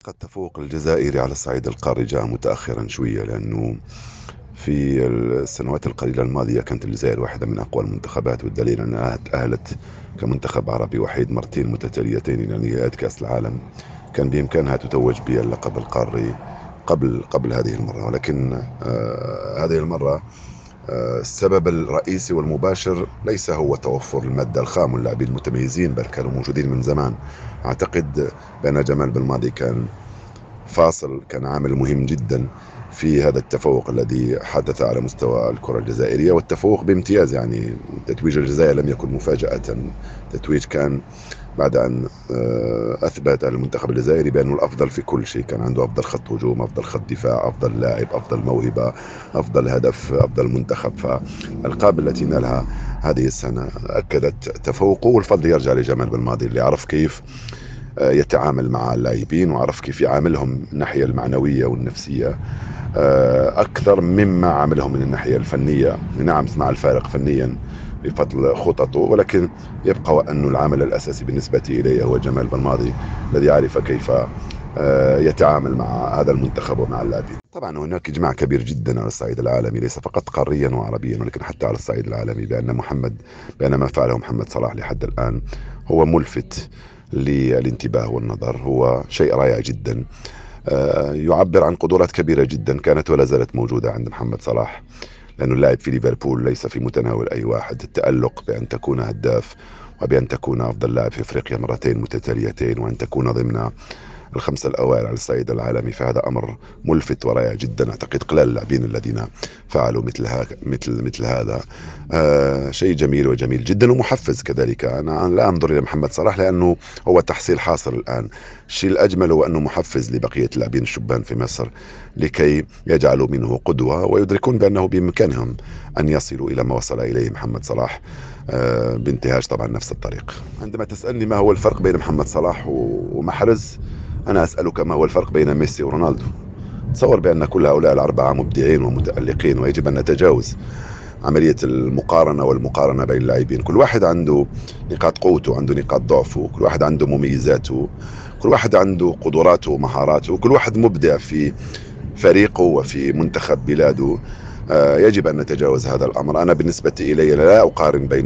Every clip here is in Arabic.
الحقيقة التفوق الجزائري على الصعيد القاري جاء متأخرا شوية، لأنه في السنوات القليلة الماضية كانت الجزائر واحدة من أقوى المنتخبات، والدليل أنها تأهلت كمنتخب عربي وحيد مرتين متتاليتين إلى نهائيات كأس العالم. كان بإمكانها تتوج باللقب القاري قبل هذه المرة، ولكن هذه المرة السبب الرئيسي والمباشر ليس هو توفر المادة الخام واللاعبين المتميزين، بل كانوا موجودين من زمان. أعتقد بأن جمال بالماضي كان عامل مهم جدا في هذا التفوق الذي حدث على مستوى الكرة الجزائرية، والتفوق بامتياز. يعني تتويج الجزائر لم يكن مفاجأة، تتويج كان بعد أن أثبت المنتخب الجزائري بأنه الأفضل في كل شيء. كان عنده أفضل خط هجوم، أفضل خط دفاع، أفضل لاعب، أفضل موهبة، أفضل هدف، أفضل منتخب. فالألقاب التي نالها هذه السنة أكدت تفوقه، والفضل يرجع لجمال بالماضي اللي عرف كيف يتعامل مع اللاعبين، وعرف كيف يعاملهم من الناحية المعنوية والنفسية أكثر مما عاملهم من الناحية الفنية. نعم، صنع الفارق فنيا بفضل خططه، ولكن يبقى وأن العامل الأساسي بالنسبة إليه هو جمال بالماضي، الذي عرف كيف يتعامل مع هذا المنتخب ومع اللاعبين. طبعا هناك إجماع كبير جدا على الصعيد العالمي، ليس فقط قاريا وعربيا، ولكن حتى على الصعيد العالمي، بأن ما فعله محمد صلاح لحد الآن هو ملفت للانتباه والنظر. هو شيء رائع جدا، يعبر عن قدرات كبيرة جدا كانت ولا زالت موجودة عند محمد صلاح، لأنه اللاعب في ليفربول ليس في متناول أي واحد. التألق بأن تكون هداف، وبأن تكون أفضل لاعب في أفريقيا مرتين متتاليتين، وأن تكون ضمن الخمسة الأوائل على الصعيد العالمي، فهذا أمر ملفت ورائع جدا. أعتقد قلال اللاعبين الذين فعلوا مثل هذا. شيء جميل وجميل جدا ومحفز كذلك. أنا لا أنظر إلى محمد صلاح لأنه هو تحصيل حاصل الآن. الشيء الأجمل هو أنه محفز لبقية اللاعبين الشبان في مصر، لكي يجعلوا منه قدوة ويدركون بأنه بإمكانهم أن يصلوا إلى ما وصل إليه محمد صلاح، بانتهاج طبعا نفس الطريق. عندما تسألني ما هو الفرق بين محمد صلاح ومحرز، أنا أسألك ما هو الفرق بين ميسي ورونالدو. تصور بأن كل هؤلاء الأربعة مبدعين ومتألقين، ويجب أن نتجاوز عملية المقارنة والمقارنة بين اللاعبين. كل واحد عنده نقاط قوته، عنده نقاط ضعفه، كل واحد عنده مميزاته، كل واحد عنده قدراته ومهاراته، وكل واحد مبدع في فريقه وفي منتخب بلاده. يجب أن نتجاوز هذا الأمر. أنا بالنسبة إلي لا أقارن بين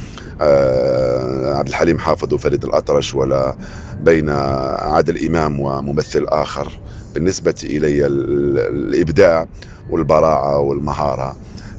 عبد الحليم حافظ وفريد الأطرش، ولا بين عادل إمام وممثل آخر. بالنسبة إلي الإبداع والبراعة والمهارة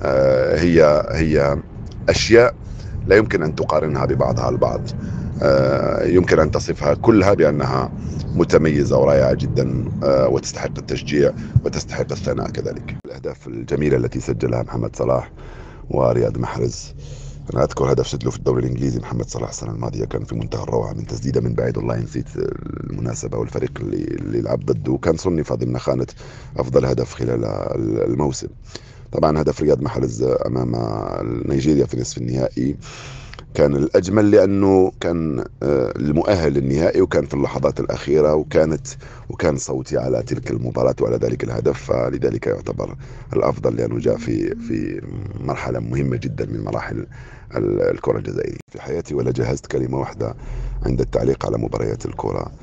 هي أشياء لا يمكن أن تقارنها ببعضها البعض. يمكن أن تصفها كلها بأنها متميزة ورائعة جدا، وتستحق التشجيع وتستحق الثناء كذلك. الأهداف الجميلة التي سجلها محمد صلاح ورياض محرز، أنا أذكر هدف سجله في الدوري الإنجليزي محمد صلاح السنة الماضية، كان في منتهى الروعة من تسديدة من بعيد، والله نسيت المناسبة والفريق اللي لعب ضده، وكان صنف ضمن خانة أفضل هدف خلال الموسم. طبعا هدف رياض محرز أمام نيجيريا في نصف النهائي كان الأجمل، لأنه كان المؤهل للنهائي، وكان في اللحظات الأخيرة، وكان صوتي على تلك المباراة وعلى ذلك الهدف، فلذلك يعتبر الأفضل، لأنه جاء في مرحلة مهمة جدا من مراحل الكرة الجزائرية في حياتي. ولا جهزت كلمة واحدة عند التعليق على مباريات الكرة.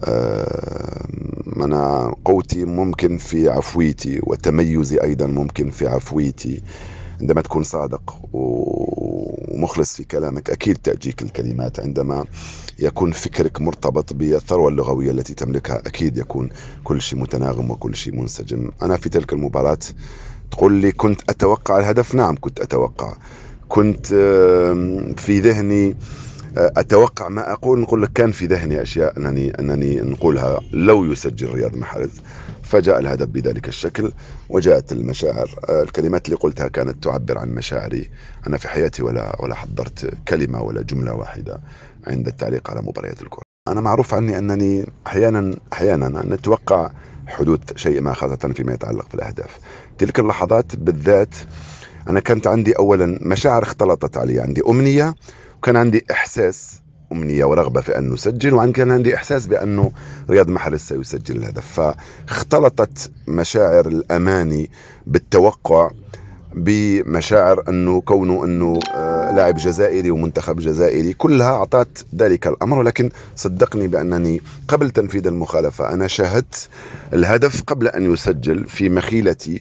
أنا قوتي ممكن في عفويتي، وتميزي أيضا ممكن في عفويتي. عندما تكون صادق ومخلص في كلامك أكيد تأتيك الكلمات. عندما يكون فكرك مرتبط بالثروة اللغوية التي تملكها، أكيد يكون كل شيء متناغم وكل شيء منسجم. أنا في تلك المباراة تقول لي كنت أتوقع الهدف؟ نعم كنت أتوقع. كنت في ذهني أتوقع ما أقول. نقول لك كان في ذهني أشياء أنني نقولها لو يسجل رياض محرز، فجاء الهدف بذلك الشكل وجاءت المشاعر. الكلمات اللي قلتها كانت تعبر عن مشاعري أنا في حياتي، ولا حضرت كلمة ولا جملة واحدة عند التعليق على مباريات الكرة. أنا معروف عني أنني أحيانا نتوقع حدوث شيء ما، خاصة فيما يتعلق بالأهداف. تلك اللحظات بالذات أنا كانت عندي أولا مشاعر اختلطت علي، عندي أمنية، وكان عندي إحساس أمنية ورغبة في أن نسجل، كان عندي إحساس بأنه رياض محرز سيسجل الهدف. فاختلطت مشاعر الأماني بالتوقع بمشاعر أنه كونه أنه لاعب جزائري ومنتخب جزائري، كلها أعطت ذلك الأمر. ولكن صدقني بأنني قبل تنفيذ المخالفة أنا شاهدت الهدف قبل أن يسجل في مخيلتي،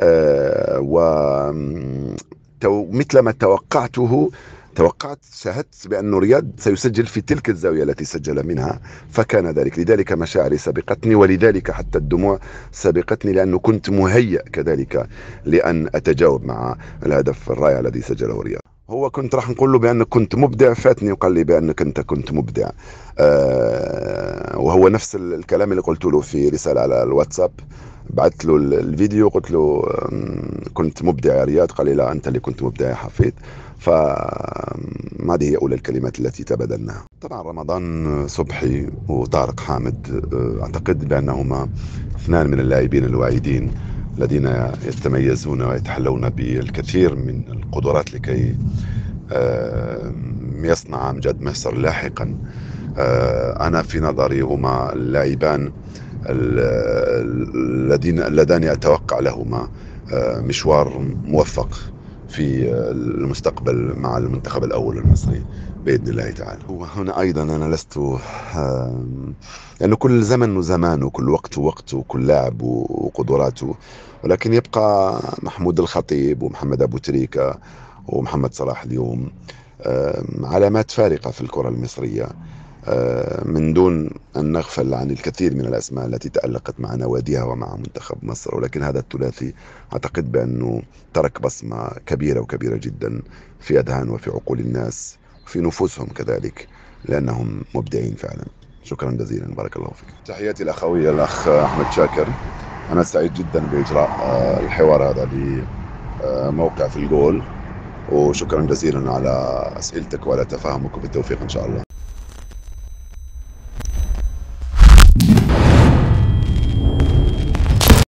مثل ما شاهدت بأن رياض سيسجل في تلك الزاوية التي سجل منها، فكان ذلك. لذلك مشاعري سبقتني، ولذلك حتى الدموع سبقتني، لأنه كنت مهيأ كذلك لأن أتجاوب مع الهدف الرائع الذي سجله رياض. هو كنت راح نقول له بأنك كنت مبدع، فاتني وقال لي بأنك أنت كنت مبدع. وهو نفس الكلام اللي قلت له في رسالة على الواتساب. بعثت له الفيديو، قلت له كنت مبدع يا رياض، قال لي لا أنت اللي كنت مبدع يا حفيظ. هذه هي أولى الكلمات التي تبادلناها. طبعا رمضان صبحي وطارق حامد أعتقد بأنهما اثنان من اللاعبين الواعدين الذين يتميزون ويتحلون بالكثير من القدرات لكي يصنع أمجاد مصر لاحقا. أنا في نظري هما اللاعبان اللذان أتوقع لهما مشوار موفق في المستقبل مع المنتخب الأول المصري بإذن الله تعالى. وهنا أيضا أنا لست لأنه كل زمن وزمان، وكل وقت ووقت، وكل لاعب وقدراته، ولكن يبقى محمود الخطيب ومحمد أبو تريكة ومحمد صلاح اليوم علامات فارقة في الكرة المصرية، من دون أن نغفل عن الكثير من الأسماء التي تألقت مع نواديها ومع منتخب مصر. ولكن هذا الثلاثي أعتقد بأنه ترك بصمة كبيرة وكبيرة جدا في أذهان وفي عقول الناس وفي نفوسهم كذلك، لأنهم مبدعين فعلا. شكرا جزيلا، بارك الله فيك. تحياتي الأخوية الأخ أحمد شاكر. أنا سعيد جدا بإجراء الحوار هذا لموقع في الجول، وشكرا جزيلا على أسئلتك وعلى تفاهمك، وبالتوفيق إن شاء الله.